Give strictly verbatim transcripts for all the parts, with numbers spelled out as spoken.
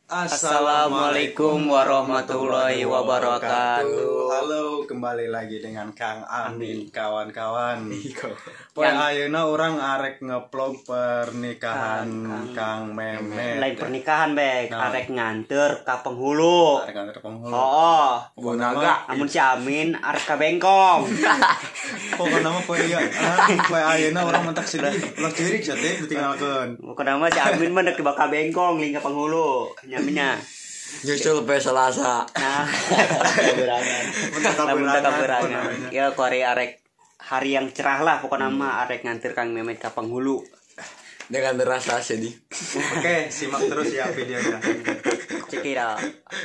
Assalamualaikum warahmatullahi wabarakatuh. Halo, kembali lagi dengan Kang Amin, kawan-kawan. Poe ayeuna orang arek ngeplog pernikahan Kang, Kang Memet. Lain pernikahan baik, nah. Arek nganter ka penghulu. Arek nganter penghulu. Oh, Bunaga. Amun si Amin arek ka bengkong. Pokoknya mah poe ieu, poe ayeuna urang mentak sih ulah cirik teh ditinggalkeun. Pokona mah si Amin mah dek bakal bengkong ling ka penghulu. Nyaminya nyusul pe Selasa. Nah, berangan. Muntah berangan. Ya kuari arek hari yang cerah lah pokoknya hmm. mah arek ngantir Kang Memet ka penghulu. Dengan terasa sedih. Oke, simak terus ya videonya. Check it out.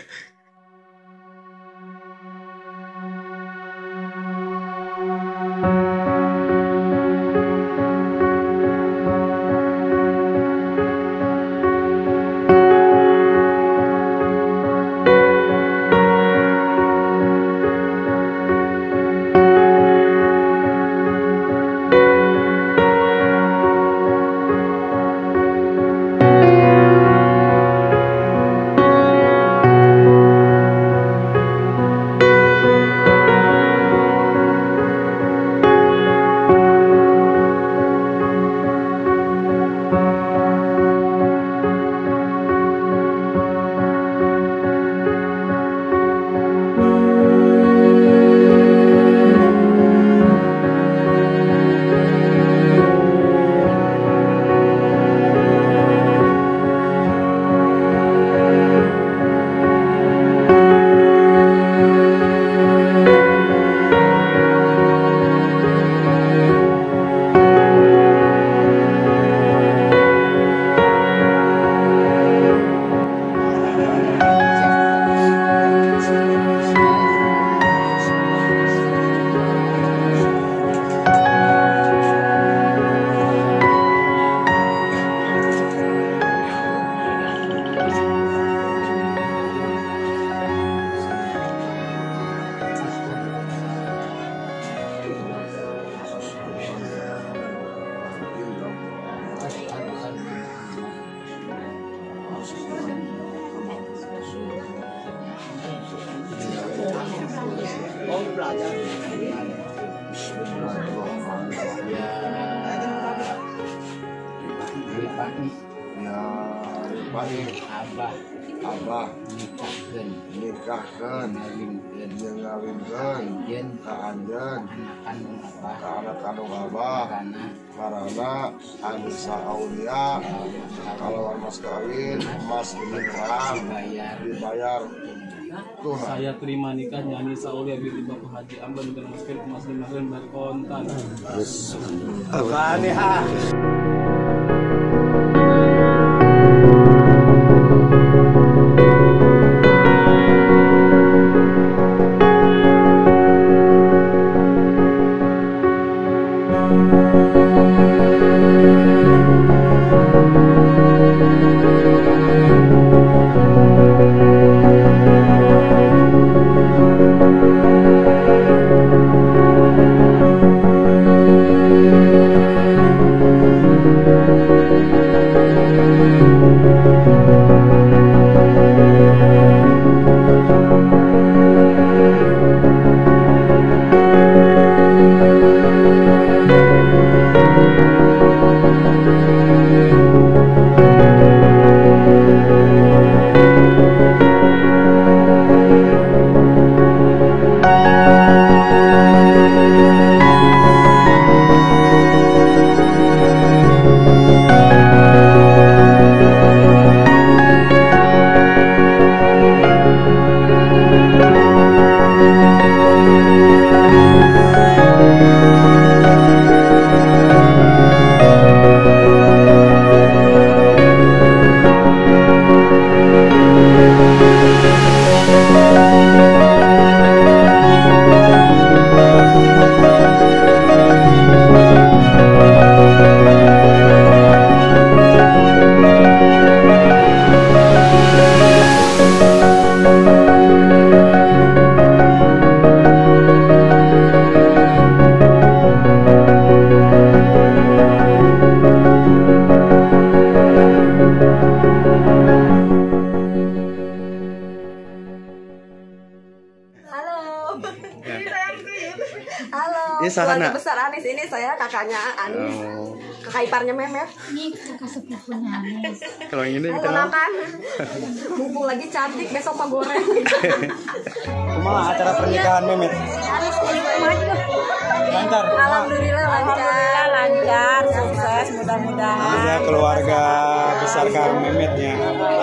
Oh, belajar. Abah Abah nikahkeun nikahkeun jeung ngawinkeun ka anjeun ka anak kandung Abah karana Anissa Aulia kalawan mas kawin emas dibayar dibayar Tuh, saya terima nikahnya Anissa Aulia binti Bapak Haji Amban dengan mas kawin emas dimakan berkontan. Yes. Al-Fatihah. Thank you. sahana? Keluarga besar Anis ini saya kakaknya Anis. Oh. Kakak iparnya Memet. Ini kakak sepupunya Anis. Kalau yang ini Mau kenal? makan. Mumpung lagi cantik besok mah goreng. Kumaha acara pernikahan Memet? Anis juga maju. Lancar. Alhamdulillah lancar, lancar, sukses mudah-mudahan. Ya keluarga besar Kang Memetnya.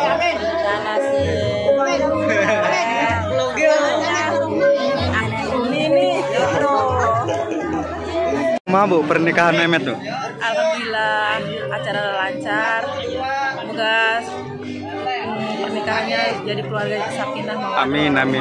Ma Bu, pernikahan Memet tuh. Alhamdulillah acara lancar. Semoga mm, pernikahannya jadi keluarga sakinah mawaddah. Amin, amin.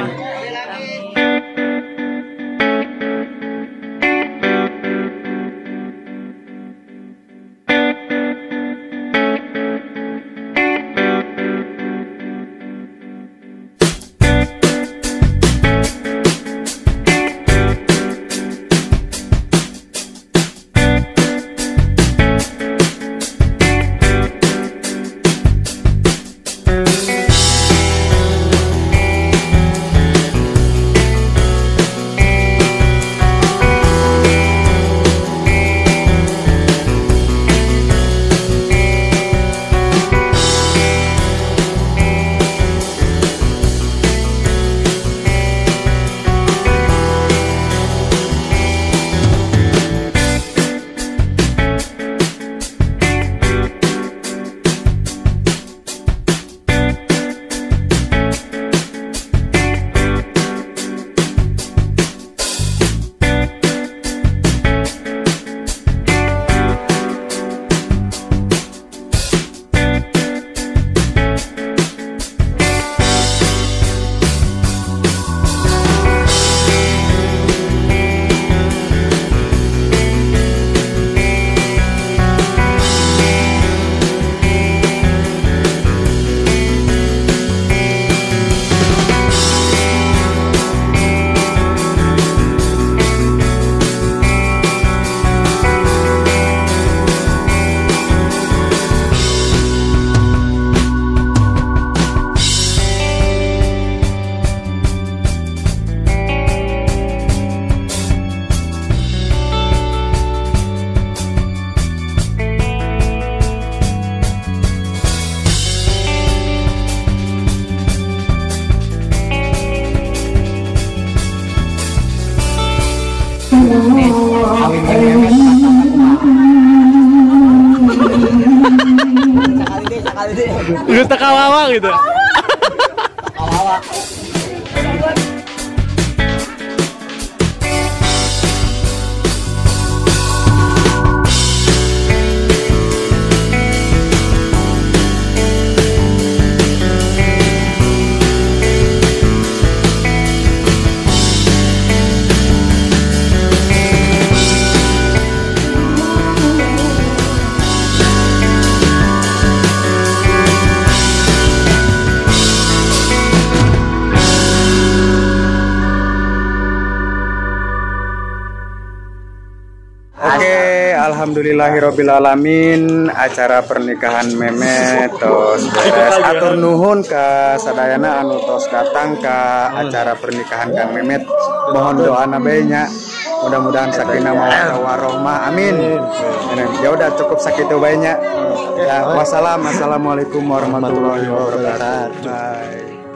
Lu tekawawa gitu. Oke, alhamdulillahirobbilalamin, acara pernikahan Memet tos beres. Atur nuhun ka sadayana anu tos datang ka acara pernikahan Kang Memet. Mohon doa nabainya. Mudah-mudahan sakinah mawaddah warohmah. Amin. Ya udah cukup sakitu bae nya. Ya, wassalam. Assalamualaikum warahmatullahi wabarakatuh. Bye.